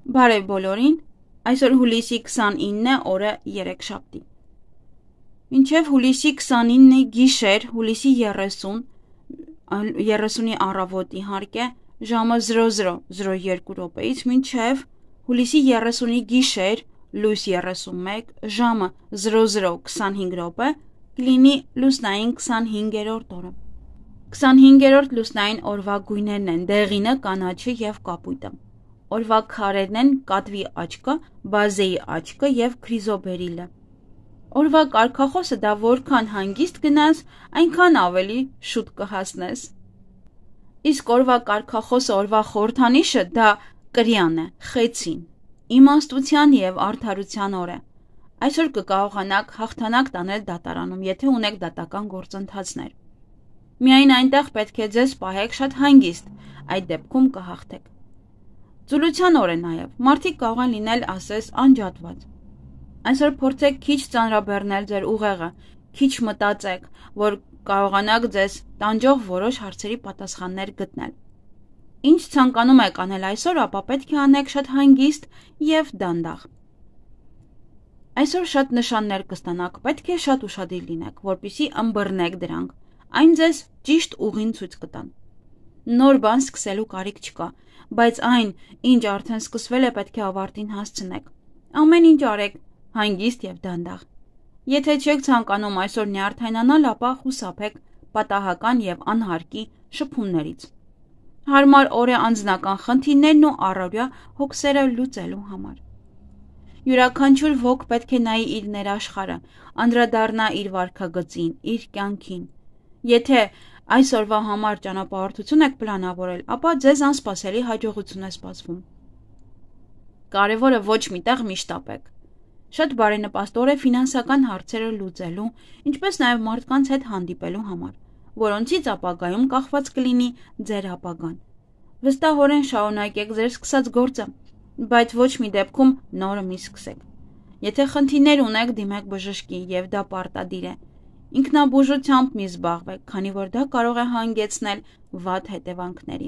Բարև բոլորին, այսօր հուլիսի 29 է, օրը երեքշաբթի։ Մինչև հուլիսի 29-ի գիշեր, հուլիսի 30-ի առավոտ իհարկե, ժամը 00:02 րոպեից մինչև հուլիսի 30-ի գիշեր, լույս 31, ժամը 00:25 րոպե, կլինի լուսնային 25-րդ օրը։ 25-րդ լուսնային օրվա գույներն են դեղինը, կանաչը և կապույտը։ Օրվա քարերն են կատվի աչկը, բազեի աչկը և քրիզոբերիլը։ Օրվա կարգախոսը դա որքան հանգիստ գնաս, այնքան ավելի շուտ կհասնես։ Իսկ օրվա կարգախոսը օրվա խորհրդանիշը դա կրյան է, խեցին, իմաստության և արդարության օր է։ Այսօր կկարողանաք հաղթանակ տանել դատարանում, եթե ունեք դատական գործընթացներ։ Միայն այնտեղ պետք է ձեզ պահեք շատ հանգիստ, այդ դեպքում կհաղթեք։ Ծուլության օր է նաև, մարդիկ կարող են լինել, ասես, անջատված։ Այսօր փորձեք քիչ ծանրաբեռնել ձեր ուղեղը, քիչ մտածեք, որ կարողանաք ձեզ տանջող որոշ հարցերի պատասխաններ գտնել։ Ինչ ցանկանում եք անել այսօր, ապա պետք է անեք շատ հանգիստ և դանդաղ։ Այսօր շատ նշաններ կստանաք, պետք է շատ ուշադիր լինեք, որպեսզի ըմբռնեք դրանք, այն ձեզ ճիշտ ուղին ցույց կտան։ Նոր բան սկսելու կարիք չկա, բայց այն, ինչ արդեն սկսվել է, պետք է ավարտին հասցնեք։ Ամեն ինչ արեք հանգիստ և դանդաղ։ Եթե չեք ցանկանում այսօր նյարդայնանալ, ապա խուսափեք պատահական և անհարկի շփումներից։ Հարմար օր է անձնական խնդիրներն ու առօրյա հոգսերը լուծելու համար։ Յուրաքանչյուր ոք պետք է նայի իր ներաշխարհը, անդրադառնա իր վարքագծին, իր կյանքին։ Եթե այսօրվա համար ճանապարհորդություն եք պլանավորել, ապա ձեզ անսպասելի հաջողություն է սպասվում։ Կարևորը ոչ միտեղ միշտապեք։ Շատ բարենպաստ օր է ֆինանսական հարցերը լուծելու, ինչպես նաև մարդկանց հետ հանդիպելու համար, որոնցից ապագայում կախված կլինի ձեր ապագան։ Վստահորեն շարունակեք ձեր սկսած գործը, բայց ոչ մի դեպքում նորը մի սկսեք։ Եթե խնդիրներ ունեք, դիմեք բժշկի, և դա պարտադիր է։ Ինքնաբուժությամբ մի զբաղվեք, քանի որ դա կարող է հանգեցնել վատ հետևանքների։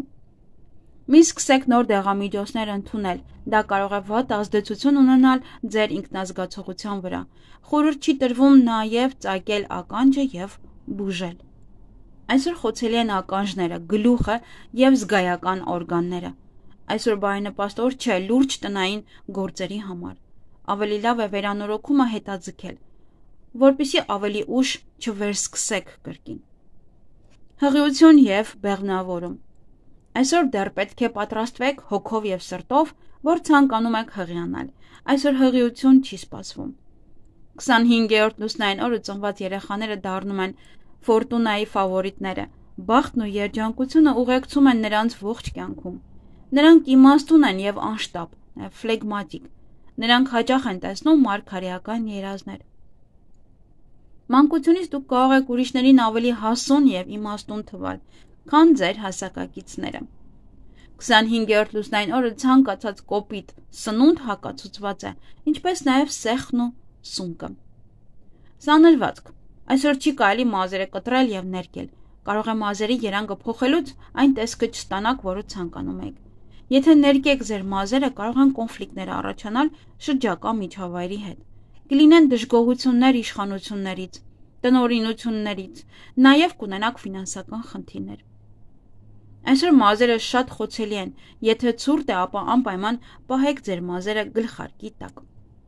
Մի սկսեք նոր դեղամիջոցներ ընդունել, դա կարող է վատ ազդեցություն ունենալ ձեր ինքնազգացողության վրա։ Խորհուրդ չի տրվում նաև ծագել ականջը և բուժել։ Այսօր խոցելի են ականջները, գլուխը և զգայական օրգանները։ Այսօր բարենպաստ օր չէ լուրջ տնային գործերի համար։ Ավելի լավ է վերանորոգումը հետաձգել, որպեսզի ավելի ուշ չվերսկսեք կրկին։ Հղիություն և բեղմնավորում։ Այսօր դեռ պետք է պատրաստվեք հոգով և սրտով, որ ցանկանում եք հղիանալ։ Այսօր հղիություն չի սպասվում։ 25-րդ լուսնային օրը ծնված երեխաները դառնում են ֆորտունայի ֆավորիտները։ Բախտն ու երջանկությունը ուղեկցում են նրանց ողջ կյանքում։ Նրանք իմաստուն են և անշտապ, ֆլեգմատիկ։ Նրանք հաճախ են տեսնում մարգարեական երազներ։ Մանկությունից դուք կարող եք ուրիշներին ավելի հասուն և իմաստուն թվալ, քան ձեր հասակակիցները։ 25-րդ լուսնային օրը ցանկացած կոպիտ սնունդ հակացուցված է, ինչպես նաև սեխն ու սունկը։ Սանրվածք։ Այսօր չի կարելի մազերը կտրել և ներկել։ Կարող է մազերի երանգը փոխելուց այն տեսքը չստանաք, որը ցանկանում եք։ Եթե ներկեք ձեր մազերը, կարող են կոնֆլիկտներ առաջանալ շրջակա միջավայրի հետ։ Կլինեն դժգոհություններ իշխանություններից, տնօրինություններից, նաև կունենաք ֆինանսական խնդիրներ։ Այսօր մազերը շատ խոցելի են, եթե ցուրտ է, ապա անպայման պահեք ձեր մազերը գլխարկի տակ։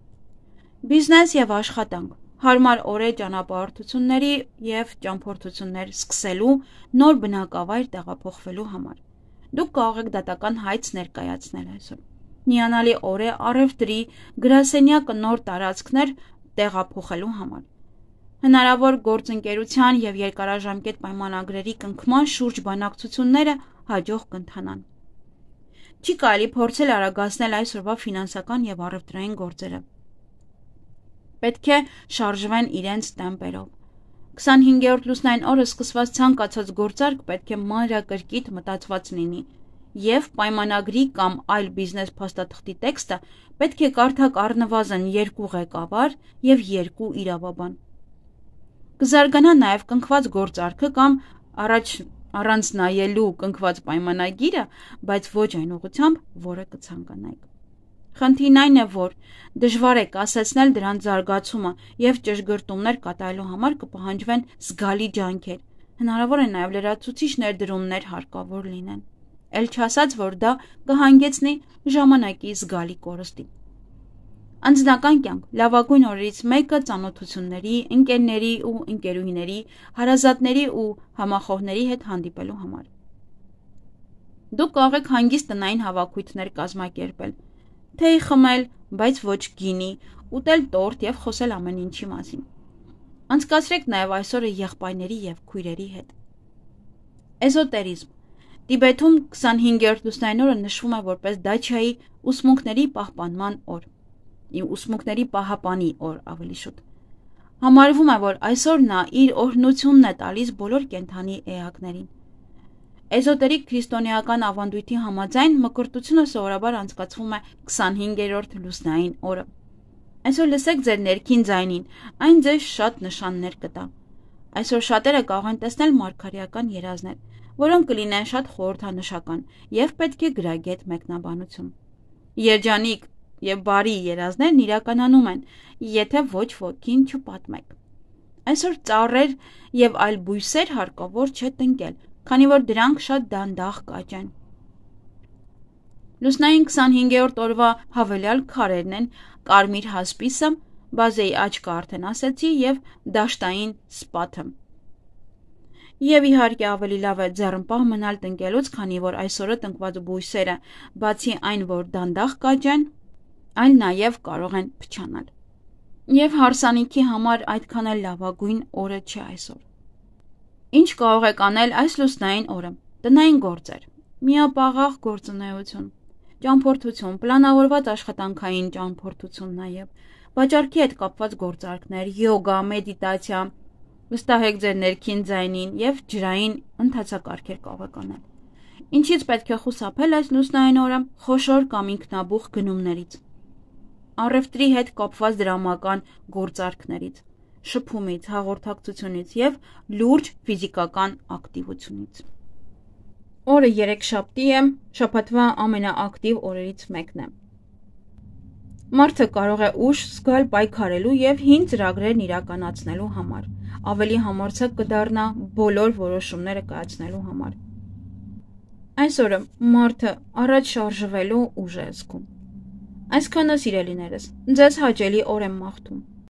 Բիզնես և աշխատանք։ Հարմար օր է ճանապարհորդությունների և ճամփորդություններ սկսելու, նոր բնակավայր տեղափոխվելու համար։ Դուք կարող եք դատական հայց ներկայացնել այսօր։ Հիանալի օր է առևտրի, գրասենյակը նոր տարածքներ տեղափոխելու համար։ Հնարավոր գործընկերության և երկարաժամկետ պայմանագրերի կնքման շուրջ բանակցությունները հաջող կընթանան։ Չի կարելի փորձել արագացնել այսօրվա ֆինանսական և առևտրային գործերը։ Պետք է շարժվեն իրենց տեմպերով։ 25-րդ լուսնային օրը սկսված ցանկացած գործարք պետք է մանրակրկիտ մտածված լինի, և պայմանագրի կամ այլ բիզնես փաստաթղթի տեքստը պետք է կարդաք առնվազն 2 ղեկավար և 2 իրավաբան։ Կզարգանա նաև կնքված գործարքը կամ առանց նայելու կնքված պայմանագիրը, բայց ոչ այն ուղղությամբ, որը կցանկանայիք։ Խնդիրն այն է, որ դժվար է կասեցնել դրանց զարգացումը եւ ճշգրտումներ կատարելու համար կպահանջվեն զգալի ջանքեր։ Հնարավոր է նաեւ լրացուցիչ ներդրումներ հարկավոր լինեն։ Էլ չասած, որ դա կհանգեցնի ժամանակի զգալի կորստի։ Անձնական կյանք լավագույն օրերից մեկը ծանոթությունների, ընկերների ու ընկերուհիների, հարազատների ու համախոհների հետ հանդիպելու համար։ Դուք կարող եք հանգիստ տնային հավաքույթներ կազմակերպել, թեյ խմել, բայց ոչ գինի, ուտել տորտ եւ խոսել ամեն ինչի մասին։ Անցկացրեք նաեւ այսօրը եղբայրների եւ քույրերի հետ։ Էզոտերիզմ Տիբեթում 25-րդ լուսնային օրը նշվում է որպես Դաչայի ուսմունքների պահպանման օր, ուսմունքների պահապանի օր ավելի շուտ։ Համարվում է, որ այսօր նա իր օրհնությունն է տալիս բոլոր կենդանի էակներին։ Էզոտերիկ քրիստոնեական ավանդույթի համաձայն մկրտությունը սովորաբար անցկացվում է 25-րդ լուսնային օրը։ Այսօր լսեք ձեր ներքին ձայնին, այն ձեզ շատ նշաններ կտա։ Այսօր շատերը կարող են տեսնել մարգարեական երազներ, որոնք կլինեն շատ խորհրդանշական եւ պետք է գրագետ մեկնաբանություն։ Երջանիկ եւ բարի երազներն իրականանում են, եթե ոչ ոքին չպատմեք։ Այսօր ծառեր եւ այլ բույսեր հարկավոր չէ տնկել, քանի որ դրանք շատ դանդաղ կաճ են։ Լուսնային 25-րդ օրվա հավելյալ քարերն են կարմիր հասպիսը, բազեի աչքը արդեն ասեցի եւ դաշտային սպաթը։ Եվ իհարկե ավելի լավ է ձեռնպահ մնալ տնկելուց, քանի որ այսօրը տնկված բույսերը, բացի այն, որ դանդաղ կաճ են, այլ նաև կարող են փչանալ։ Եվ հարսանիքի համար այդքան էլ լավագույն օրը չէ այսօր։ Ինչ կարող եք անել այս լուսնային օրը։ Տնային գործեր, միապաղաղ գործունեություն, ճամփորդություն, պլանավորված աշխատանքային ճամփորդություն նաև, վաճառքի հետ կապված գործարքներ, յոգա, մեդիտացիա, վստահեք ձեր ներքին ձայնին եւ ջրային ընթացակարգեր կարող եք անել։ Ինչից պետք է խուսափել այս լուսնային օրը՝ խոշոր կամ ինքնաբուխ գնումներից, առևտրի հետ կապված դրամական գործարքներից, շփումից, հաղորդակցությունից եւ լուրջ ֆիզիկական ակտիվությունից։ Օրը երեքշաբթի է, շաբաթվա ամենաակտիվ օրերից մեկն է։ Մարդը կարող է ուշ զգալ պայքարելու եւ հին ծրագրերն իրականացնելու համար, ավելի համարձակ կդառնա բոլոր որոշումները կայացնելու համար։ Այսօրը մարդը առաջ շարժվելու ուժ է զգում։ Այսքանը սիրելիներս, ձեզ հաճելի օր եմ մաղթում։